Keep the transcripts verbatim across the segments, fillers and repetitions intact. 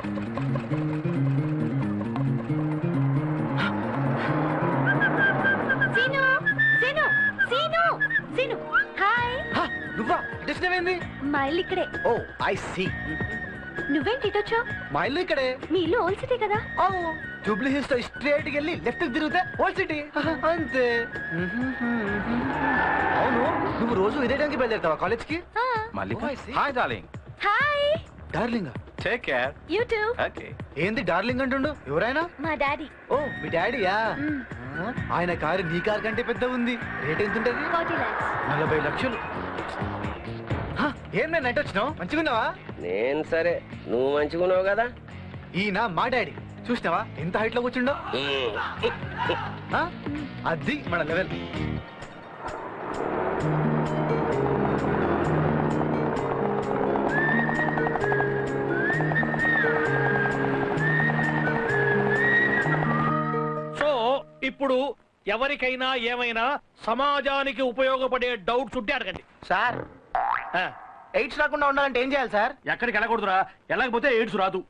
Scene Seenu Seenu Seenu hi. నువ్వా? ఇటొచ్చినవేంది? మా ఇల్లు ఇక్కడే. Oh I see. నువ్వేంటి ఇటొచ్చావు? మా ఇల్లు ఇక్కడే. మీ ఇల్లు ఓల్డ్ సిటీ కదా? జూబ్లీ హిల్స్ తో స్ట్రేట్ కి వెళ్ళి లెఫ్ట్ కి తిరిగితే ఓల్డ్ సిటీ అంతే. అవును, నువ్వు రోజు ఇదే టైంకి బయలుదేరుతావా కాలేజ్ కి? Hi darling. Hi darling. Take care. You too. Okay. ఏంది డార్లింగ్ అంటుండు? ఎవరైనా? మా డాడీ. ఓ మీ డాడీయా? ఆయన కారు నీ కారు కంటే పెద్ద ఉంది. రేట్ ఎంత ఉంటది? ఫార్టీ లాక్స్. నలభై లక్షలు. ఏం నేను నైట్ వచ్చినావు? మంచిగున్నావా? నేను సరే, నువ్వు మంచిగున్నావు కదా. ఈయన మా డాడీ. చూసినావా ఎంత హైట్ లో కూర్చుండో? అది మన లెవెల్. సో ఇప్పుడు ఎవరికైనా ఏమైనా సమాజానికి ఉపయోగపడే డౌట్స్ ఉంటే అడగండి. సార్, ఎయిడ్స్ రాకుండా ఉండాలంటే ఏం చేయాలి సార్? ఎక్కడికి వెళ్ళకూడదురా, వెళ్ళకపోతే ఎయిడ్స్ రాదు.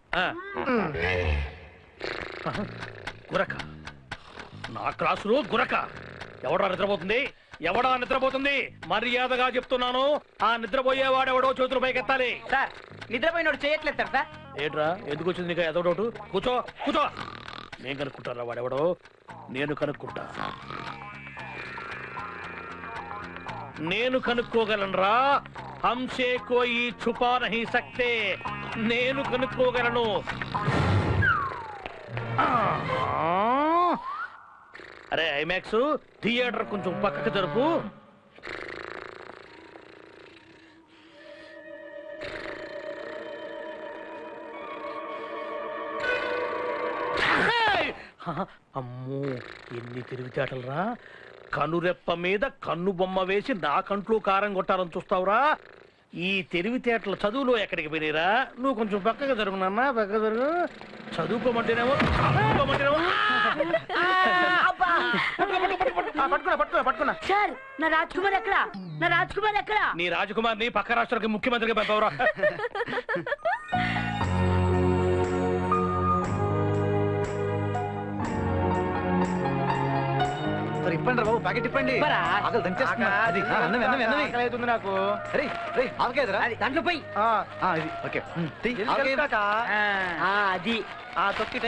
గురక, నా క్లాసులో గురక. ఎవడా నిద్రపోతుంది? ఎవడా నిద్రపోతుంది? మర్యాదగా చెప్తున్నాను, ఆ నిద్రపోయేవాడెవడో చేతులు పైకెత్తాలి. సార్, నిద్రపోయినోడు చేయట్లేదు సార్. ఏంట్రా, ఎందుకు వచ్చింది నీకు ఎదో డౌట్? కూర్చో కూర్చో. నేను కనుక్కుంటారా వాడెవడో? నేను కనుక్కుంటా. నేను కనుక్కోగలనురా. హంసే కోయి ఛుపా నహీ సక్తే. నేను కనుక్కోగలను. అరే ఐమాక్స్ థియేటర్ కొంచెం పక్కకు జరుపు. అమ్మో, ఎన్ని తెలివితేటలరా! కనురెప్ప మీద కన్ను బొమ్మ వేసి నా కంట్లో కారం కొట్టాలని చూస్తావురా? ఈ తెలివితేటల చదువులో ఎక్కడికి పోయినరా? నువ్వు కొంచెం పక్కగా జరుగు నాన్న, పక్కగా జరుగు. చదువుకోమంటేనేమో చదువుకోమంటేనేమో. సార్, నా రాజ్ కుమార్ ఎక్కడ? నా రాజ్ కుమార్ ఎక్కడ? నీ రాజకుమార్ని పక్క రాష్ట్రానికి ముఖ్యమంత్రిగా పంపవరా? ఇప్పండి బాబు, ప్యాకెట్ ఇప్పండి. ఆకలి దంచేస్తున్నా. అది అన్నం అన్నం అన్నం అవుతుంది నాకు. అరే రే, ఆవకాయదరా? దాంట్లో పోయి ఇది ఓకే. అది ఆ తొక్కి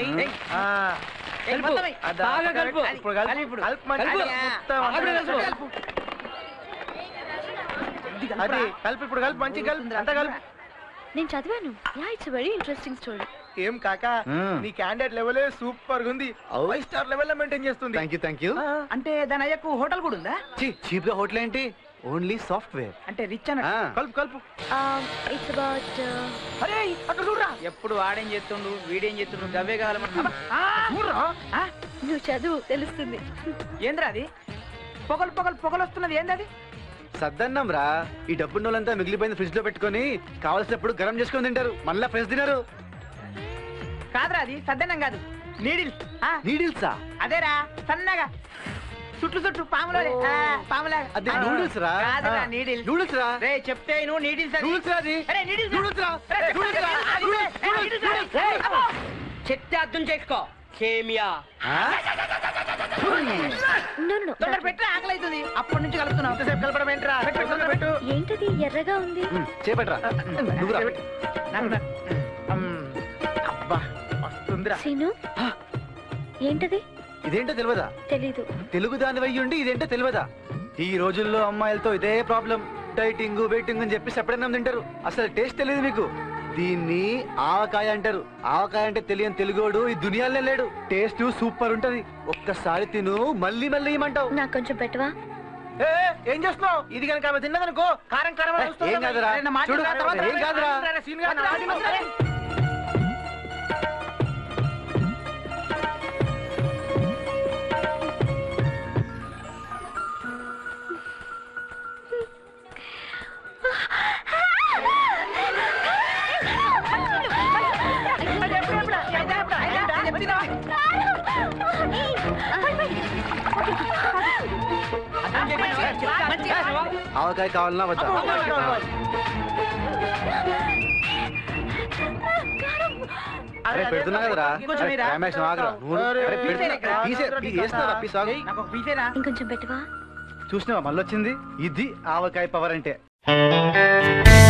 అది కలిపి ఇప్పుడు కలిపి మంచి కలిపి అంతా కలిపి. నేను చదివాను. Yeah, it's very interesting story. ఏం కాకా, నీ క్యాండిడేట్ లెవెల్ సూపర్ గా ఉంది. ఫైవ్ స్టార్ లెవెల్ లో మెయింటైన్ చేస్తుంది. Thank you thank you. అంటే దాని అయ్యకు హోటల్ కూడా ఉందా? చీప్ గా హోటల్ ఏంటి, ఓన్లీ సాఫ్ట్వేర్. అంటే రిచ్ అన్న. కలుపు కలుపు. It's about. అరే అక్కడ చూడరా, ఎప్పుడు వాడేం చేస్తుండు వీడేం చేస్తుండు, గవ్వే కావాలమ్మా. నువ్వు చదువు, తెలుస్తుంది. ఏంద్రా అది? పొగలు పొగలు పొగలు వస్తున్నది, ఏందది? సద్దన్నం రా. ఈ డబ్బున్న వాళ్ళంతా మిగిలిపోయిన ఫ్రిడ్జ్ లో పెట్టుకుని కావలసినప్పుడు గరం చేసుకుని తింటారు. మళ్ళా ఫ్రెష్ తినరు. కాదురా, అది సద్దన్నం కాదు, నీడిల్స్. నీడిల్సా? అదేరా, సన్నగా చుట్టు చుట్టు పాములో పాములా. అదే నూడిల్స్ రా. నీడిల్స్ నూడిల్స్ రా. రే చెప్తే నువ్వు నీడిల్స్. నూడిల్స్ రా అది. అరే నీడిల్స్ నూడిల్స్ రా. చెప్తే అర్థం చేసుకో. సేమియా పెట్టు, ఆకలి అవుతుంది. అప్పటి నుంచి కలుపుతున్నావు. ఎంతసేపు కలపడం ఏంట్రా? పెట్టు. ఏంటది ఎర్రగా ఉంది? చేపట్రా. అబ్బా వస్తుందిరా. సీను, ఏంటది? ఇదేంటో తెలియదా? తెలీదు. తెలుగు దాని వయ్యుండి ఇదేంటో తెలియదా? ఈ రోజుల్లో అమ్మాయిలతో ఇదే ప్రాబ్లం. డైటింగ్ వెయిటింగ్ అని చెప్పి ఎప్పుడైనా తింటారు. అసలు టేస్ట్ తెలియదు మీకు. దీన్ని ఆవకాయ అంటారు. ఆవకాయ అంటే తెలియని తెలుగోడు ఈ దునియాలో లేడు. టేస్ట్ సూపర్ ఉంటది. ఒక్కసారి తిను, మళ్ళీ మళ్ళీ ఇమ్మంటావు. నాకు కొంచెం పెట్టవా? ఏం చేస్తున్నావు? ఇది కనుక ఆమె తిన్నదనుకో కారం కారం. ఏం కాదురా, చూడు. ఏం కాదురా. ఆవకాయ కావాలన్నా వద్దా? అరే పెడుతున్నా కదరా ఇంకొంచెం అరే, వేయరా? రమేష్ ఆగరా నువ్వు అరే, అరే, పెడుతున్నా. తీసేయరా? తీసే తీ- వేస్తున్నారా పీస్ ఆగు. నాకు ఒక పీసేనా ఇంకొంచెం పెట్టవా చూసినావా మళ్ళీ వచ్చింది ఇది ఆవకాయ పవర్ అంటే